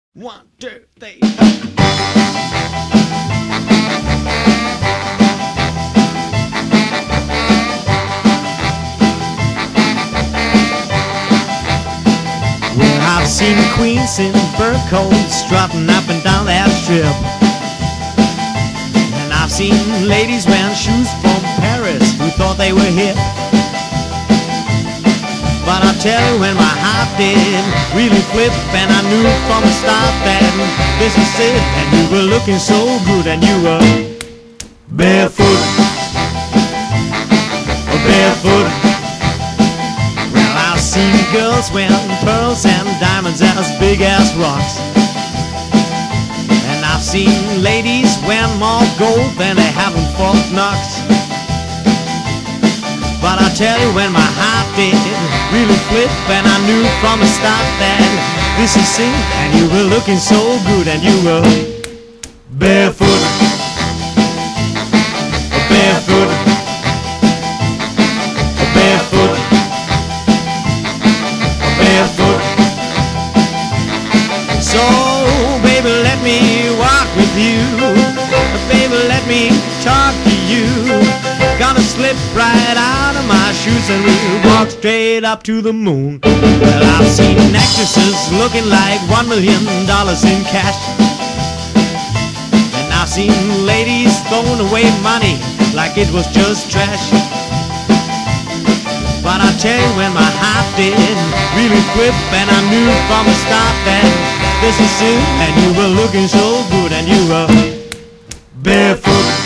One, two, three. Well, I've seen queens in fur coats strutting up and down that strip, and I've seen ladies wearing shoes from Paris who thought they were hip. But I tell you, when my heart did really flip, and I knew from the start that this was it, and you were looking so good, and you were barefoot, barefoot. Well, I've seen girls wearing pearls and diamonds as big as rocks, and I've seen ladies wearing more gold than they have in Fort Knox. But I tell you, when my heart did really flip, and I knew from the start that this is it, and you were looking so good, and you were barefoot, barefoot, barefoot, barefoot. So, baby, let me walk with you. Baby, let me talk to you. Gonna slip right out of my shoes and we'll walk straight up to the moon. Well, I've seen actresses looking like $1 million in cash, and I've seen ladies throwing away money like it was just trash. But I tell you, when my heart did really flip, and I knew from the start that this was it, and you were looking so good, and you were barefoot,